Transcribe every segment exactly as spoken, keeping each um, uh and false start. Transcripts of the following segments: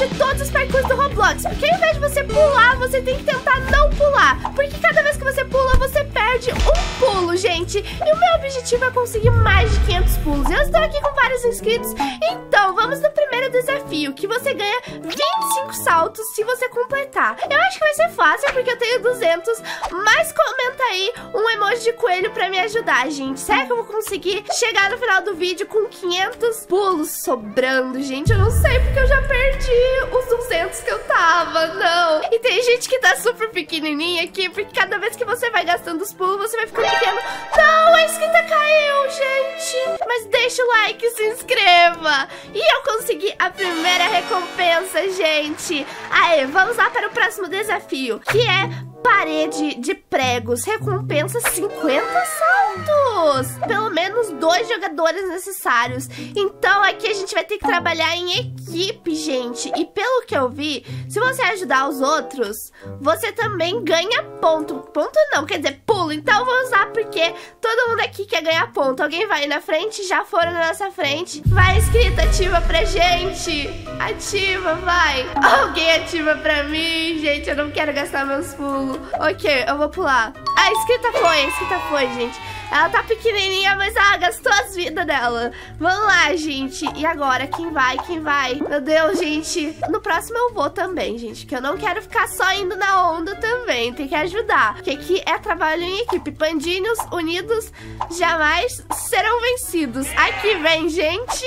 de todos os parkours do Roblox. Porque ao invés de você pular, você tem que tentar não pular. Porque cada vez que você pula, você perde um pulo, gente. E o meu objetivo é conseguir mais de quinhentos pulos. Eu estou aqui com vários inscritos. Então, vamos no primeiro desafio, que você ganha vinte e cinco saltos se você completar. Eu acho que vai ser fácil, porque eu tenho duzentos. Mas comenta aí um emoji de coelho pra me ajudar, gente. Será que eu vou conseguir chegar no final do vídeo com quinhentos pulos sobrando, gente? Eu não sei, porque eu já perdi os duzentos que eu tava, não. E tem gente que tá super pequenininha aqui, porque cada vez que você vai gastando os pulos, você vai ficando pequeno. Não, a escrita caiu, gente. Mas deixa o like e se inscreva. E eu consegui a primeira recompensa, gente. Aê, vamos lá para o próximo desafio, que é parede de pregos. Recompensa cinquenta saltos. Pelo menos dois jogadores necessários. Então aqui a gente vai ter que trabalhar em equipe, gente. E pelo que eu vi, se você ajudar os outros, você também ganha ponto. Ponto não, quer dizer pulo. Então vamos lá, porque todo mundo aqui quer ganhar ponto. Alguém vai na frente? Já foram na nossa frente. Vai, inscrita, ativa pra gente. Ativa, vai. Alguém ativa pra mim, gente. Eu não quero gastar meus pulos. Ok, eu vou pular. A escrita foi, a escrita foi, gente. Ela tá pequenininha, mas ela gastou as vidas dela. Vamos lá, gente. E agora, quem vai, quem vai? Meu Deus, gente. No próximo eu vou também, gente. Que eu não quero ficar só indo na onda também. Tem que ajudar. Porque aqui é trabalho em equipe. Pandinhos unidos jamais serão vencidos. Aqui vem, gente.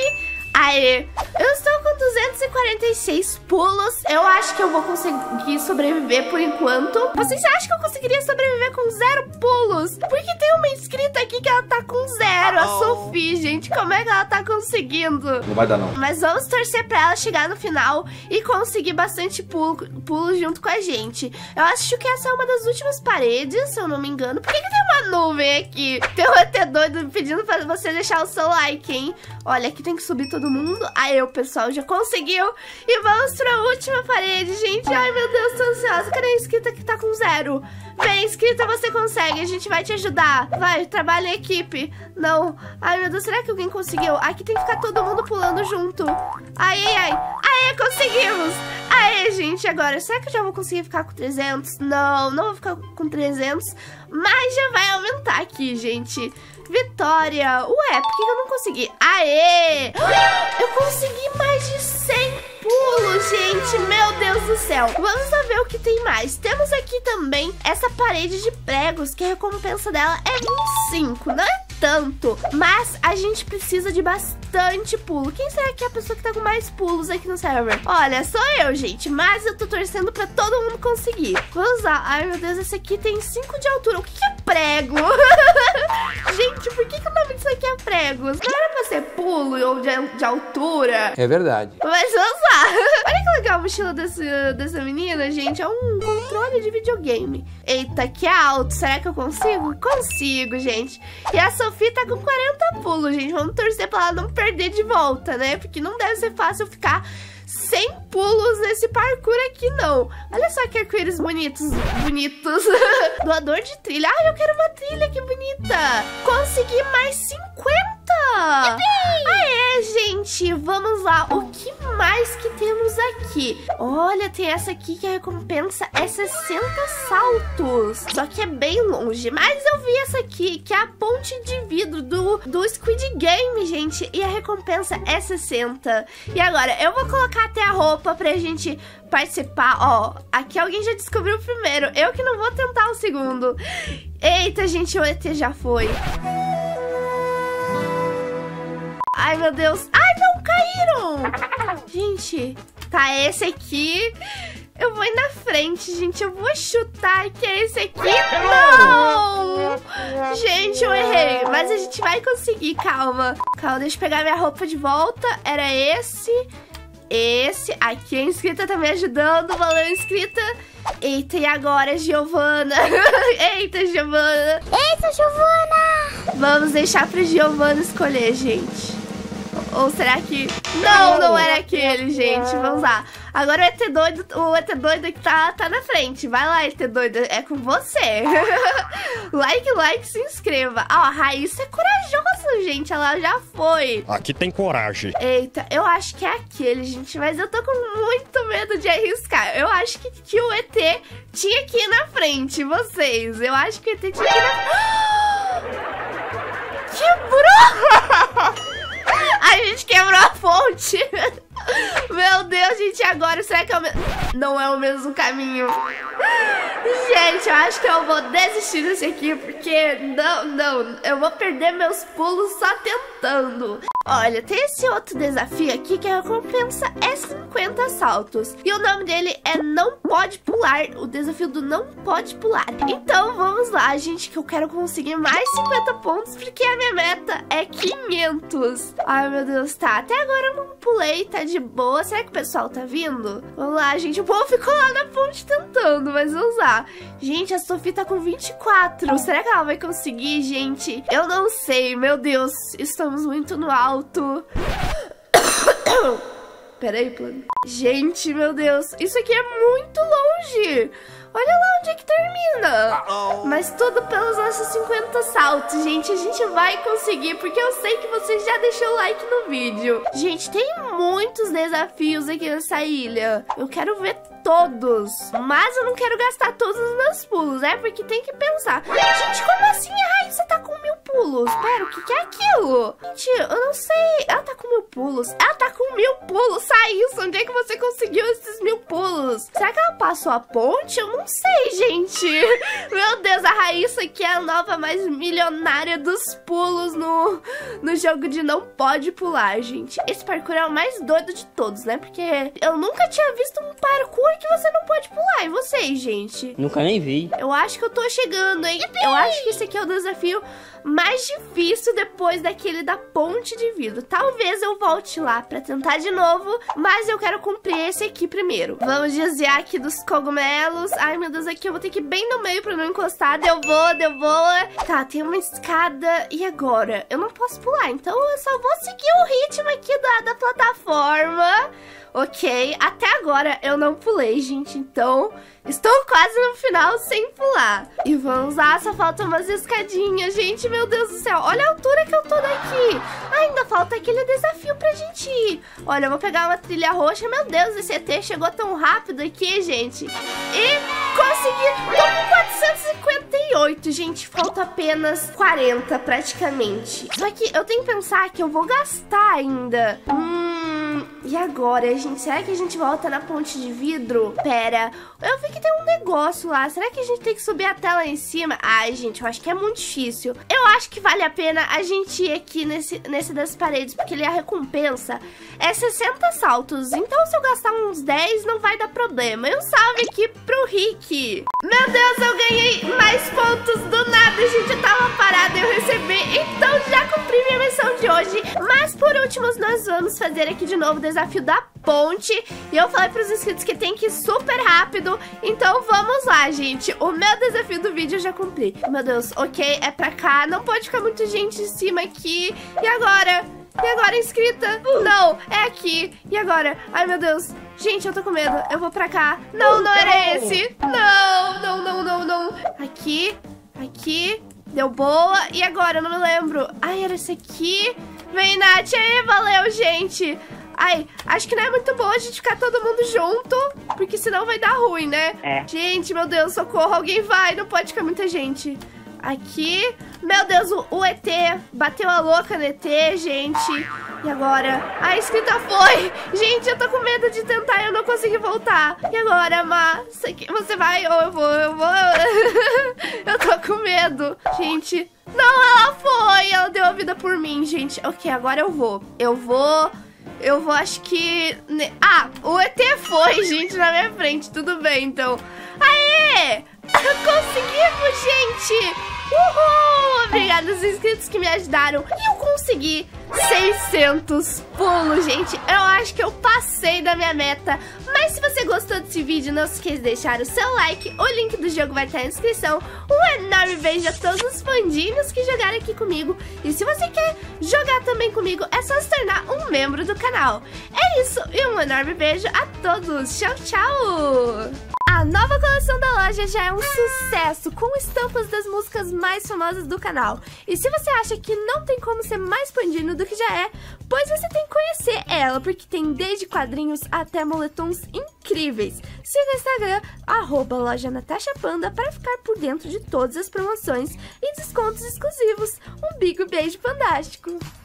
Aê, eu estou com duzentos e quarenta e seis pulos. Eu acho que eu vou conseguir sobreviver por enquanto. Vocês acham que eu conseguiria sobreviver com zero pulos? Porque tem uma inscrita aqui que ela tá com zero, a Sophie, gente. Como é que ela tá conseguindo? Não vai dar, não. Mas vamos torcer pra ela chegar no final e conseguir bastante pulo, pulo junto com a gente. Eu acho que essa é uma das últimas paredes, se eu não me engano. Por que que tem uma nuvem aqui? Tem um E T doido pedindo pra você deixar o seu like, hein? Olha, aqui tem que subir todo mundo. Aí o pessoal já conseguiu. E vamos pra última parede, gente. Ai, meu Deus, tô ansiosa. Cadê a inscrita que tá com zero? Vem, inscrita, você consegue. A gente vai te ajudar. Vai, trabalha em equipe. Não. Ai, meu Deus, será que alguém conseguiu? Aqui tem que ficar todo mundo pulando junto. Ai, ai, ai. Aê, conseguimos. Aê, gente, agora, será que eu já vou conseguir ficar com trezentos? Não, não vou ficar com trezentos. Mas já vai aumentar aqui, gente. Vitória. Ué, por que eu não consegui? Aê! Eu consegui mais de cem pulos, gente. Meu Deus do céu. Vamos lá ver o que tem mais. Temos aqui também essa parede de pregos, que a recompensa dela é vinte e cinco. Não é tanto, mas a gente precisa de bastante pulo. Quem será que é a pessoa que tá com mais pulos aqui no server? Olha, sou eu, gente, mas eu tô torcendo pra todo mundo conseguir. Vamos lá. Ai, meu Deus, esse aqui tem cinco de altura. O que que é prego? Gente, por que que o nome disso aqui é prego? Não era pra ser pulo ou de, de altura? É verdade. Mas vamos lá. Olha que legal a mochila desse, dessa menina, gente. É um controle de videogame. Eita, que alto. Será que eu consigo? Consigo, gente. E a Sophie tá com quarenta pulos, gente. Vamos torcer pra ela não perder de volta, né? Porque não deve ser fácil ficar sem pulos nesse parkour aqui, não. Olha só que arco-íris bonitos. Bonitos. Doador de trilha. Ai, eu quero uma trilha, que bonita. Consegui mais cinquenta. Aê, gente. Vamos lá. O que mais que temos aqui? Olha, tem essa aqui que a recompensa é sessenta saltos. Só que é bem longe. Mas eu vi essa aqui, que é a ponte de vidro do, do Squid Game, gente. E a recompensa é sessenta. E agora, eu vou colocar até a roupa pra gente participar. Ó, aqui alguém já descobriu o primeiro. Eu que não vou tentar o segundo. Eita, gente, o E T já foi. Ai, meu Deus. Ai, não, caíram. Gente, tá, esse aqui. Eu vou ir na frente, gente. Eu vou chutar que é esse aqui. Não! Gente, eu errei. Mas a gente vai conseguir, calma. Calma, deixa eu pegar minha roupa de volta. Era esse. Esse. Aqui a inscrita tá me ajudando. Valeu, inscrita. Eita, e agora, Giovana? Eita, Giovana. Eita, Giovana. Vamos deixar pra Giovana escolher, gente. Ou será que... Não, não era aquele, gente. Vamos lá. Agora o E T doido, o E T doido que tá, tá na frente. Vai lá, E T doido, é com você. Like, like, se inscreva. Ó, a Raíssa é corajosa, gente. Ela já foi. Aqui tem coragem. Eita, eu acho que é aquele, gente. Mas eu tô com muito medo de arriscar. Eu acho que, que o E T tinha que ir na frente, vocês. Eu acho que o E T tinha que ir na frente. Quebrou! A gente quebrou a ponte. Meu Deus, gente, agora será que é o mesmo? Não é o mesmo caminho. Gente, eu acho que eu vou desistir desse aqui, porque não, não, eu vou perder meus pulos só tentando. Olha, tem esse outro desafio aqui que a recompensa é cinquenta saltos. E o nome dele é Não Pode Pular, o desafio do Não Pode Pular. Então vamos lá, gente, que eu quero conseguir mais cinquenta pontos, porque a minha meta é quinhentos. Ai, meu Deus, tá. Até agora eu não pulei, tá de boa. Será que o pessoal tá vindo? Vamos lá, gente. O povo ficou lá na ponte tentando, mas vamos lá. Gente, a Sophie tá com vinte e quatro. Será que ela vai conseguir, gente? Eu não sei, meu Deus. Estamos muito no alto. Peraí, plano. Gente, meu Deus. Isso aqui é muito longe. Olha lá onde é que termina. Uh-oh. Mas tudo pelos nossos cinquenta saltos, gente. A gente vai conseguir, porque eu sei que você já deixou o like no vídeo. Gente, tem muitos desafios aqui nessa ilha. Eu quero ver todos. Mas eu não quero gastar todos os meus pulos, né? Porque tem que pensar. Gente, como assim a Raíssa tá com mil pulos? Pera, o que, que é aquilo? Gente, eu não sei. Ela tá com mil pulos. Ela tá com mil pulos. Raíssa, onde é que você conseguiu esses mil pulos? Será que ela passou a ponte? Eu não sei, gente. Meu Deus, a Raíssa que é a nova mais milionária dos pulos no, no jogo de Não Pode Pular, gente. Esse parkour é o mais doido de todos, né? Porque eu nunca tinha visto um parkour que você não pode pular. E vocês, gente? Nunca nem vi. Eu acho que eu tô chegando, hein? Eu acho que esse aqui é o desafio mais difícil depois daquele da ponte de vidro. Talvez eu volte lá pra tentar de novo, mas eu quero cumprir esse aqui primeiro. Vamos desviar aqui dos cogumelos. Ai, meu Deus, aqui eu vou ter que ir bem no meio pra não encostar. Deu boa, deu boa. Tá, tem uma escada. E agora? Eu não posso pular, então eu só vou seguir o ritmo aqui da, da plataforma. Ok, até agora eu não pulei, gente, então estou quase no final sem pular. E vamos lá, só faltam umas escadinhas, gente, meu Deus do céu. Olha a altura que eu tô daqui. Ainda falta aquele desafio pra gente ir. Olha, eu vou pegar uma trilha roxa. Meu Deus, esse E T chegou tão rápido aqui, gente. E consegui. Tô com quatrocentos e cinquenta e oito, gente. Falta apenas quarenta, praticamente. Só que eu tenho que pensar que eu vou gastar ainda. Hum, e agora, gente? Será que a gente volta na ponte de vidro? Pera, eu vi que tem um negócio lá. Será que a gente tem que subir até lá em cima? Ai, gente, eu acho que é muito difícil. Eu acho que vale a pena a gente ir aqui nesse, nesse das paredes, porque ele, a recompensa é sessenta saltos. Então, se eu gastar uns dez, não vai dar problema. E um salve aqui pro Rick. Meu Deus, eu ganhei mais pontos do nada, gente. Eu tava parada e eu recebi. Então, já cumpri minha missão de hoje. Mas, por último, nós vamos fazer aqui de novo o desafio da ponte. E eu falei pros inscritos que tem que ir super rápido. Então vamos lá, gente. O meu desafio do vídeo eu já cumpri. Meu Deus, ok, é pra cá. Não pode ficar muita gente em cima aqui. E agora? E agora, inscrita? Não, é aqui. E agora? Ai, meu Deus. Gente, eu tô com medo. Eu vou pra cá. Não, não era esse. Não, não, não, não, não. Aqui, aqui. Deu boa. E agora? Eu não me lembro. Ai, era esse aqui. Vem, Nath. Aí, valeu, gente. Ai, acho que não é muito bom a gente ficar todo mundo junto, porque senão vai dar ruim, né? É. Gente, meu Deus, socorro, alguém vai, não pode ficar muita gente. Aqui, meu Deus, o, o E T bateu a louca no E T, gente. E agora? A escrita foi. Gente, eu tô com medo de tentar e eu não consegui voltar. E agora, Má? Você vai ou eu vou? Eu vou. Eu tô com medo. Gente, não, ela foi. Ela deu a vida por mim, gente. Ok, agora eu vou. Eu vou... Eu vou, acho que... Ah, o E T foi, gente, na minha frente. Tudo bem, então. Aê! Conseguimos, gente! Uhul! Obrigada aos inscritos que me ajudaram. E eu consegui seiscentos pulos, gente. Eu acho que eu passei da a minha meta. Mas se você gostou desse vídeo, não se esqueça de deixar o seu like. O link do jogo vai estar na descrição. Um enorme beijo a todos os fandinhos que jogaram aqui comigo. E se você quer jogar também comigo, é só se tornar um membro do canal. É isso, e um enorme beijo a todos. Tchau, tchau! A nova coleção da loja já é um sucesso, com estampas das músicas mais famosas do canal. E se você acha que não tem como ser mais pandino do que já é, pois você tem que conhecer ela, porque tem desde quadrinhos até moletons incríveis. Siga o Instagram, arroba loja Natasha Panda, para ficar por dentro de todas as promoções e descontos exclusivos. Um big beijo fantástico!